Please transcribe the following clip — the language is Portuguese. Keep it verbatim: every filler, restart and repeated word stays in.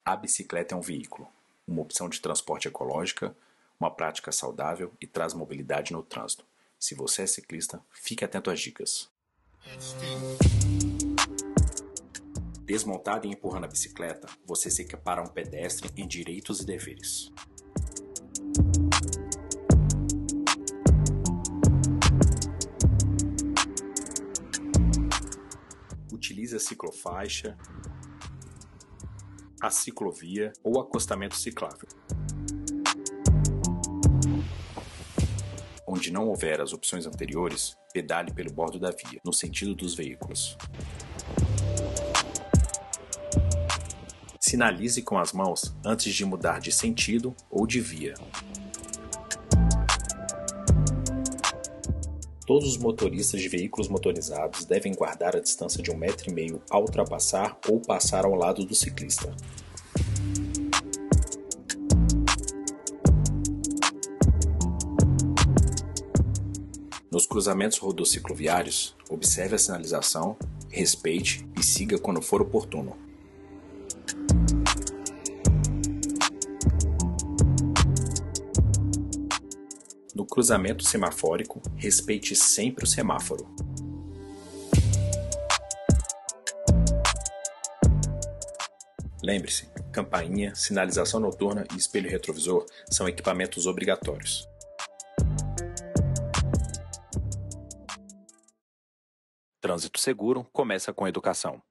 A bicicleta é um veículo, uma opção de transporte ecológica, uma prática saudável e traz mobilidade no trânsito. Se você é ciclista, fique atento às dicas. Desmontado e empurrando a bicicleta, você se equipara a um pedestre em direitos e deveres. Utilize a ciclofaixa, a ciclovia ou acostamento ciclável. Onde não houver as opções anteriores, pedale pelo bordo da via, no sentido dos veículos. Sinalize com as mãos antes de mudar de sentido ou de via. Todos os motoristas de veículos motorizados devem guardar a distância de um metro e meio ao ultrapassar ou passar ao lado do ciclista. Nos cruzamentos rodocicloviários, observe a sinalização, respeite e siga quando for oportuno. No cruzamento semafórico, respeite sempre o semáforo. Lembre-se, campainha, sinalização noturna e espelho retrovisor são equipamentos obrigatórios. Trânsito seguro começa com educação.